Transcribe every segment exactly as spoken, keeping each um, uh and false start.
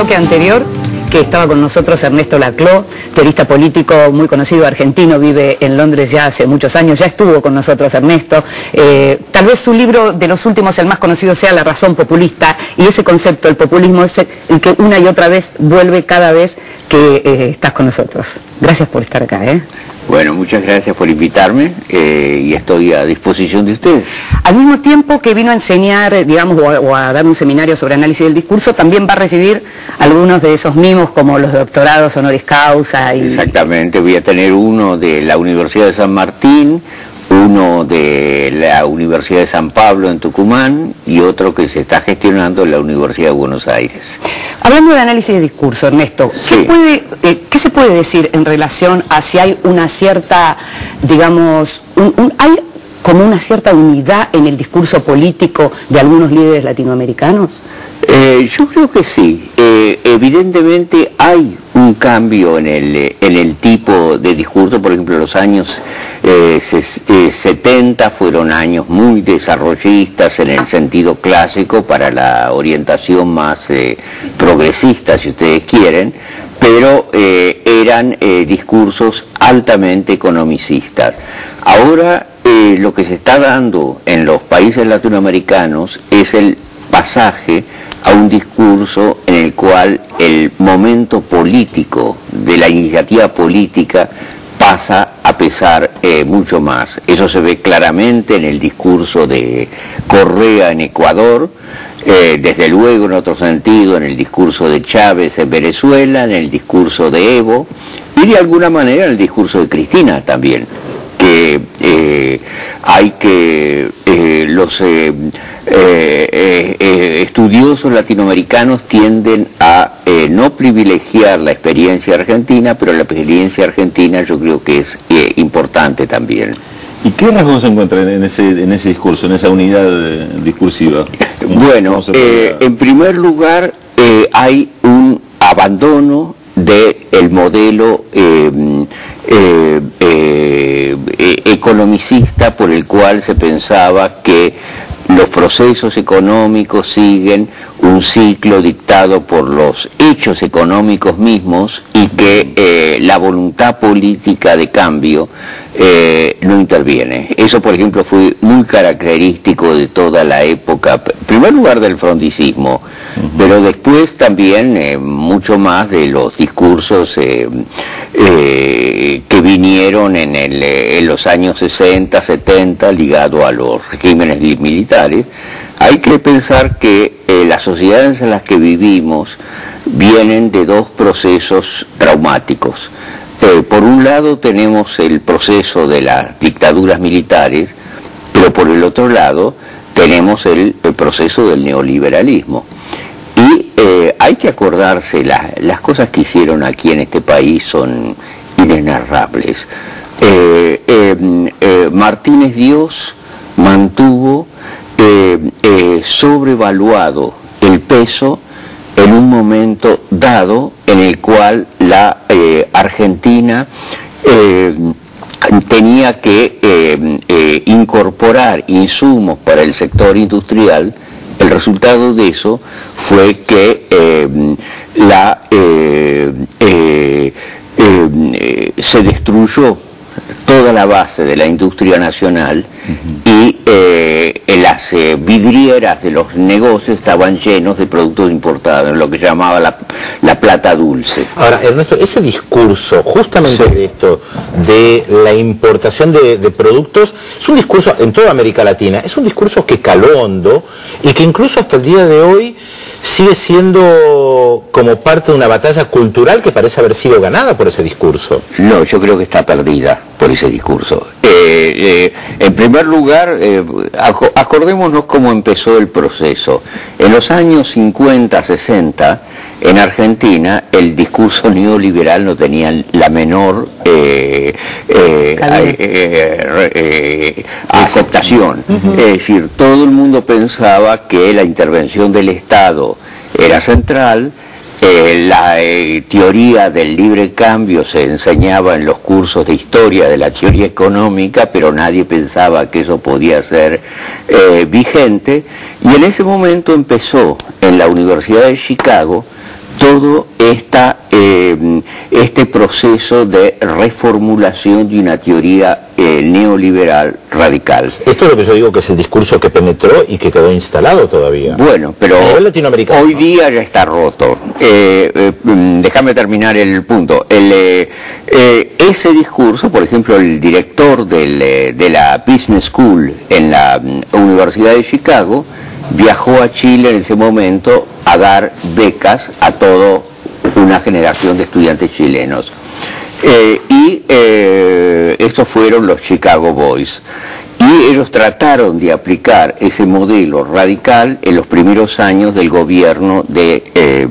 bloque anterior que estaba con nosotros Ernesto Laclau, teorista político muy conocido argentino, vive en Londres ya hace muchos años, ya estuvo con nosotros Ernesto. Eh, tal vez su libro de los últimos, el más conocido, sea La razón populista, y ese concepto, el populismo, es el que una y otra vez vuelve cada vez que eh, estás con nosotros. Gracias por estar acá. ¿eh? Bueno, muchas gracias por invitarme eh, y estoy a disposición de ustedes. Al mismo tiempo que vino a enseñar, digamos, o a, o a dar un seminario sobre análisis del discurso, también va a recibir algunos de esos mimos como los doctorados honoris causa. Y... Exactamente, voy a tener uno de la Universidad de San Martín, uno de la Universidad de San Pablo en Tucumán y otro que se está gestionando en la Universidad de Buenos Aires. Hablando de análisis de discurso, Ernesto, sí. ¿qué, puede, eh, ¿qué se puede decir en relación a si hay una cierta, digamos, un, un, hay como una cierta unidad en el discurso político de algunos líderes latinoamericanos? Eh, yo creo que sí. Eh, evidentemente hay un cambio en el, en el tipo de discurso. Por ejemplo, los años eh, setenta fueron años muy desarrollistas en el sentido clásico para la orientación más eh, progresista, si ustedes quieren, pero eh, eran eh, discursos altamente economicistas. Ahora eh, lo que se está dando en los países latinoamericanos es el pasaje a un discurso en el cual el momento político de la iniciativa política pasa a pesar eh, mucho más. Eso se ve claramente en el discurso de Correa en Ecuador, eh, desde luego en otro sentido en el discurso de Chávez en Venezuela, en el discurso de Evo y de alguna manera en el discurso de Cristina también, que eh, hay que eh, los eh, eh, eh, estudiosos latinoamericanos tienden a eh, no privilegiar la experiencia argentina, pero la experiencia argentina yo creo que es eh, importante también. ¿Y qué rasgos se encuentran en ese, en ese discurso, en esa unidad eh, discursiva? Bueno, eh, en primer lugar eh, hay un abandono del modelo eh, eh, eh, eh, economicista por el cual se pensaba que los procesos económicos siguen un ciclo dictado por los hechos económicos mismos y que eh, la voluntad política de cambio eh, no interviene. Eso, por ejemplo, fue muy característico de toda la época, en primer lugar del frondicismo, uh-huh. pero después también eh, mucho más de los discursos eh, eh, que vinieron en, el, en los años sesenta, setenta, ligado a los regímenes militares. Hay que pensar que eh, las sociedades en las que vivimos vienen de dos procesos traumáticos. Eh, por un lado tenemos el proceso de las dictaduras militares, pero por el otro lado tenemos el, el proceso del neoliberalismo. Y eh, hay que acordarse, la, las cosas que hicieron aquí en este país son inenarrables. Eh, eh, eh, Martínez Dios mantuvo eh, eh, sobrevaluado el peso en un momento dado en el cual la eh, Argentina eh, tenía que eh, eh, incorporar insumos para el sector industrial. El resultado de eso fue que eh, la, eh, eh, eh, se destruyó toda la base de la industria nacional uh-huh. y eh, las eh, vidrieras de los negocios estaban llenos de productos importados, lo que se llamaba la, la plata dulce. Ahora, Ernesto, ese discurso justamente sí. de esto, de la importación de, de productos, es un discurso en toda América Latina, es un discurso que caló hondo y que incluso hasta el día de hoy sigue siendo como parte de una batalla cultural que parece haber sido ganada por ese discurso. No, yo creo que está perdida por ese discurso. Eh, eh, en primer lugar, eh, acordémonos cómo empezó el proceso. En los años cincuenta, sesenta, en Argentina, el discurso neoliberal no tenía la menor eh, eh, eh, eh, eh, aceptación. Uh-huh. Es decir, todo el mundo pensaba que la intervención del Estado era central. Eh, la eh, teoría del libre cambio se enseñaba en los cursos de historia de la teoría económica, pero nadie pensaba que eso podía ser eh, vigente. Y en ese momento empezó en la Universidad de Chicago todo esta, eh, este proceso de reformulación de una teoría eh, neoliberal radical. Esto es lo que yo digo que es el discurso que penetró y que quedó instalado todavía. Bueno, pero a nivel latinoamericano, hoy ¿no? día ya está roto. Eh, eh, déjame terminar el punto. El, eh, eh, ese discurso, por ejemplo, el director del, eh, de la Business School en la um, Universidad de Chicago viajó a Chile en ese momento a dar becas a toda una generación de estudiantes chilenos. Eh, y eh, estos fueron los Chicago Boys. Y ellos trataron de aplicar ese modelo radical en los primeros años del gobierno de, eh,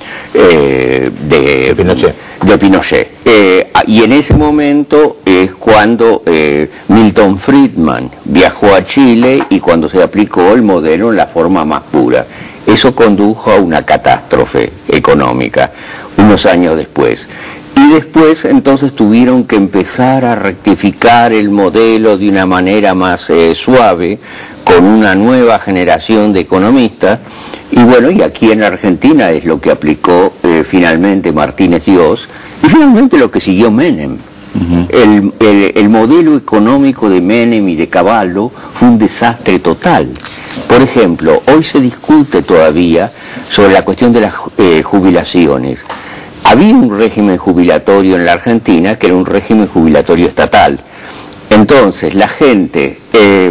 eh, de, de Pinochet. De Pinochet. Eh, y en ese momento es cuando eh, Milton Friedman viajó a Chile y cuando se aplicó el modelo en la forma más pura. Eso condujo a una catástrofe económica unos años después. Y después entonces tuvieron que empezar a rectificar el modelo de una manera más eh, suave, con una nueva generación de economistas. Y bueno, y aquí en Argentina es lo que aplicó eh, finalmente Martínez Dios, y finalmente lo que siguió Menem. Uh-huh. el, el, el modelo económico de Menem y de Cavallo fue un desastre total. Por ejemplo, hoy se discute todavía sobre la cuestión de las eh, jubilaciones. Había un régimen jubilatorio en la Argentina que era un régimen jubilatorio estatal. Entonces la gente eh,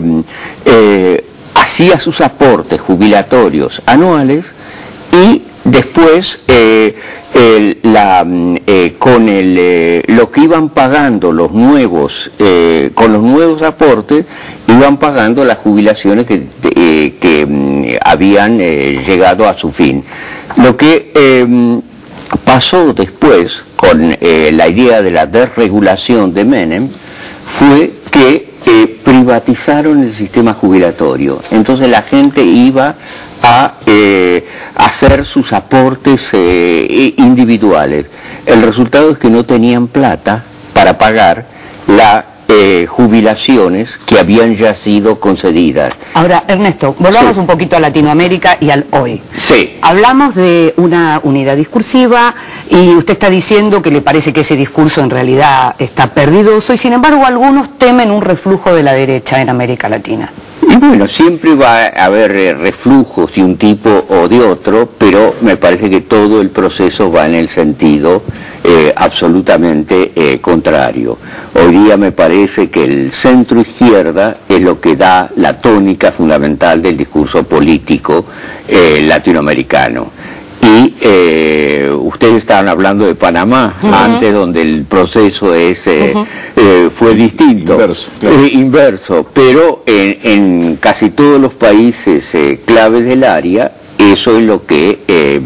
eh, hacía sus aportes jubilatorios anuales y después eh, el, la, eh, con el, eh, lo que iban pagando los nuevos, eh, con los nuevos aportes, iban pagando las jubilaciones que, eh, que eh, habían eh, llegado a su fin. Lo que eh, pasó después con eh, la idea de la desregulación de Menem fue que eh, privatizaron el sistema jubilatorio. Entonces la gente iba a eh, hacer sus aportes eh, individuales. El resultado es que no tenían plata para pagar las eh, jubilaciones que habían ya sido concedidas. Ahora, Ernesto, volvamos sí. un poquito a Latinoamérica y al hoy. Sí. Hablamos de una unidad discursiva y usted está diciendo que le parece que ese discurso en realidad está perdidoso y sin embargo algunos temen un reflujo de la derecha en América Latina. Y bueno, siempre va a haber eh, reflujos de un tipo o de otro, pero me parece que todo el proceso va en el sentido eh, absolutamente eh, contrario. Hoy día me parece que el centro izquierda es lo que da la tónica fundamental del discurso político eh, latinoamericano. Y eh, ustedes estaban hablando de Panamá, uh-huh. antes, donde el proceso es, eh, uh-huh. eh, fue distinto, inverso, claro. eh, inverso, pero en, en casi todos los países eh, claves del área, eso es lo que eh,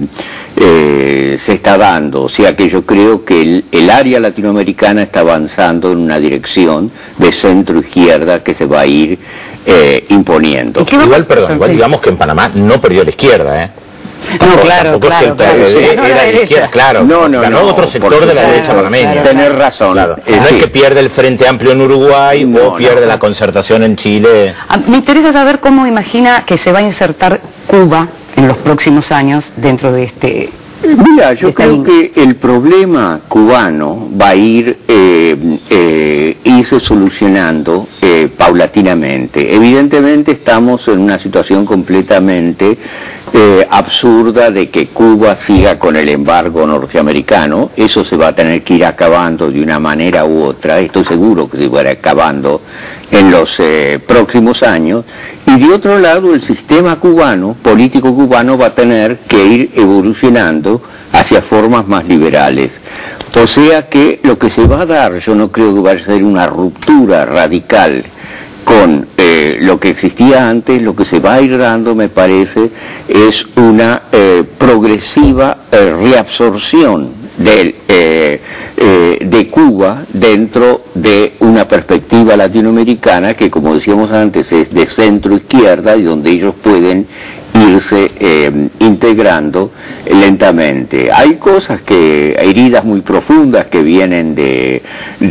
eh, se está dando. O sea que yo creo que el, el área latinoamericana está avanzando en una dirección de centro-izquierda que se va a ir eh, imponiendo. Igual, perdón, igual digamos que en Panamá no perdió la izquierda, ¿eh? No, no, claro, claro, es que el P R D claro, era de izquierda, claro, no, no, ganó no, otro sector de la claro, derecha panameña. claro, Tener razón. Claro. Eh, no sí. es que pierde el Frente Amplio en Uruguay no, o pierde no. la Concertación en Chile. Me interesa saber cómo imagina que se va a insertar Cuba en los próximos años dentro de este... Mira, yo Está creo bien. que el problema cubano va a ir eh, eh, irse solucionando eh, paulatinamente. Evidentemente estamos en una situación completamente eh, absurda de que Cuba siga con el embargo norteamericano. Eso se va a tener que ir acabando de una manera u otra. Estoy seguro que se va a ir acabando en los eh, próximos años. Y de otro lado, el sistema cubano, político cubano, va a tener que ir evolucionando hacia formas más liberales. O sea que lo que se va a dar, yo no creo que vaya a ser una ruptura radical con eh, lo que existía antes. Lo que se va a ir dando, me parece, es una eh, progresiva eh, reabsorción de, eh, eh, de Cuba dentro de una perspectiva latinoamericana que, como decíamos antes, es de centro izquierda y donde ellos pueden irse eh, integrando lentamente. Hay cosas que, heridas muy profundas que vienen de,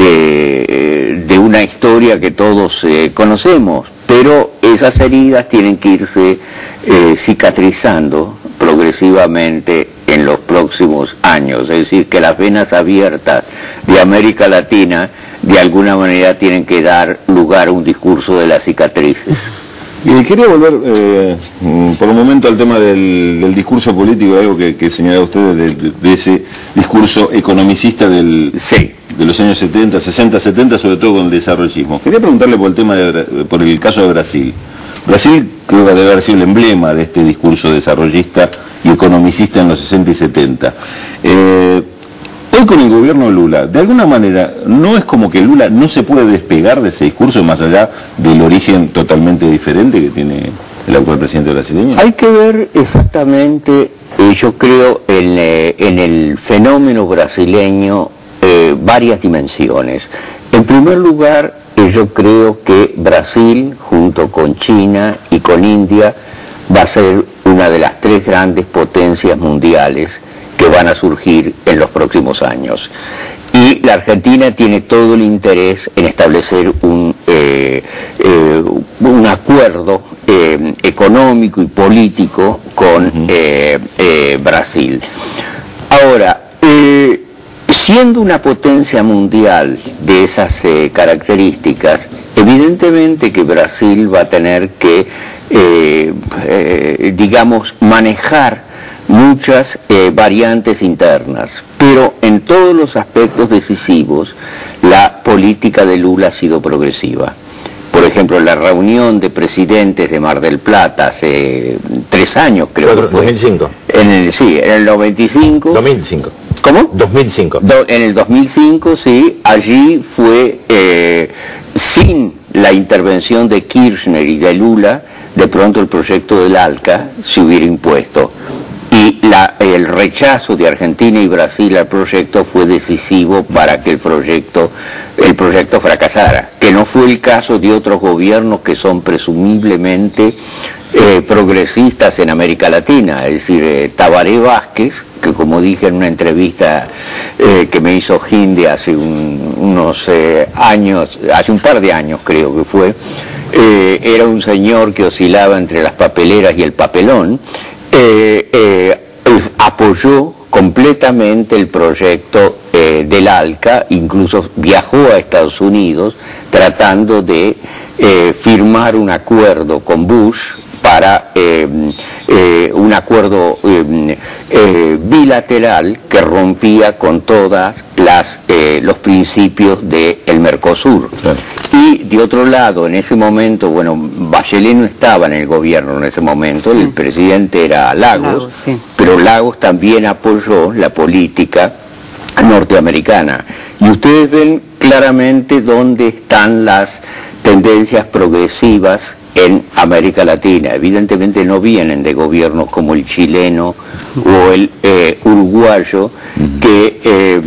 de, de una historia que todos eh, conocemos, pero esas heridas tienen que irse eh, cicatrizando progresivamente en los próximos próximos años. Es decir, que las venas abiertas de América Latina de alguna manera tienen que dar lugar a un discurso de las cicatrices. Y quería volver eh, por un momento al tema del, del discurso político, algo que, que señalaba usted de, de, de ese discurso economicista del, sí. de los años setenta, sesenta, setenta, sobre todo con el desarrollismo. Quería preguntarle por el tema de, por el caso de Brasil. Brasil creo que debe haber sido el emblema de este discurso desarrollista y economicista en los sesenta y setenta. Eh, hoy con el gobierno de Lula, de alguna manera, ¿no es como que Lula no se puede despegar de ese discurso más allá del origen totalmente diferente que tiene el actual presidente brasileño? Hay que ver exactamente, eh, yo creo, en, eh, en el fenómeno brasileño eh, varias dimensiones. En primer lugar, eh, yo creo que Brasil, junto con China y con India, va a ser una de las tres grandes potencias mundiales que van a surgir en los próximos años. Y la Argentina tiene todo el interés en establecer un, eh, eh, un acuerdo eh, económico y político con uh-huh. eh, eh, Brasil. Ahora, eh, siendo una potencia mundial de esas eh, características, evidentemente que Brasil va a tener que, eh, eh, digamos, manejar muchas eh, variantes internas, pero en todos los aspectos decisivos la política de Lula ha sido progresiva. Por ejemplo, la reunión de presidentes de Mar del Plata hace tres años, creo que fue. dos mil cinco. En el, sí, en el noventa y cinco. dos mil cinco. ¿Cómo? dos mil cinco. Do, en el dos mil cinco, sí, allí fue eh, sin la intervención de Kirchner y de Lula, de pronto el proyecto del ALCA se hubiera impuesto. Y la, el rechazo de Argentina y Brasil al proyecto fue decisivo para que el proyecto, el proyecto fracasara, que no fue el caso de otros gobiernos que son presumiblemente eh, progresistas en América Latina, es decir, eh, Tabaré Vázquez, que como dije en una entrevista eh, que me hizo Ginde hace un, unos eh, años, hace un par de años creo que fue, eh, era un señor que oscilaba entre las papeleras y el papelón. Eh, eh, apoyó completamente el proyecto eh, del ALCA, incluso viajó a Estados Unidos tratando de eh, firmar un acuerdo con Bush para eh, eh, un acuerdo eh, eh, bilateral que rompía con todas las eh, los principios del Mercosur. Claro. Y de otro lado, en ese momento, bueno, Bachelet no estaba en el gobierno en ese momento, sí. El presidente era Lagos, Lagos sí. Pero Lagos también apoyó la política norteamericana. Y ustedes ven claramente dónde están las tendencias progresivas en América Latina. Evidentemente no vienen de gobiernos como el chileno o el eh, uruguayo, uh-huh. que eh,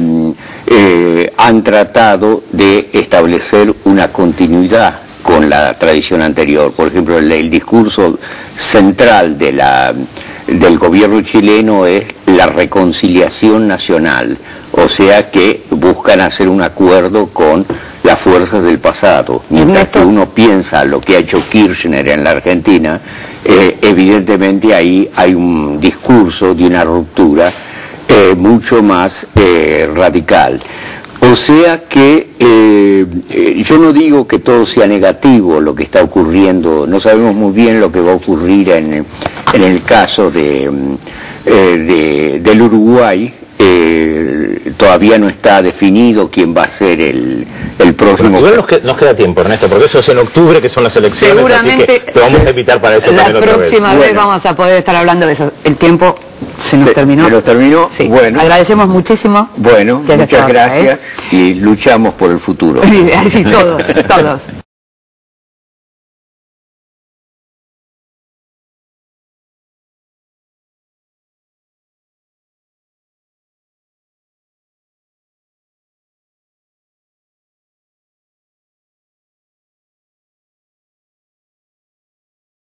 eh, han tratado de establecer una continuidad con la tradición anterior. Por ejemplo, el, el discurso central de la, del gobierno chileno es la reconciliación nacional, o sea que buscan hacer un acuerdo con las fuerzas del pasado. Mientras que uno piensa lo que ha hecho Kirchner en la Argentina, eh, evidentemente ahí hay un discurso de una ruptura eh, mucho más eh, radical. O sea que eh, eh, yo no digo que todo sea negativo lo que está ocurriendo, no sabemos muy bien lo que va a ocurrir en, en el caso de, eh, de, del Uruguay. Eh, todavía no está definido quién va a ser el, el próximo. Igual nos, que, nos queda tiempo, Ernesto, porque eso es en octubre, que son las elecciones. Seguramente, así que te vamos a invitar para eso la también otra vez. La próxima vez bueno. vamos a poder estar hablando de eso. El tiempo se nos se, terminó. Se nos terminó, sí. Bueno. Agradecemos muchísimo. Bueno, muchas gracias, ¿eh? Y luchamos por el futuro. Sí, todos, todos.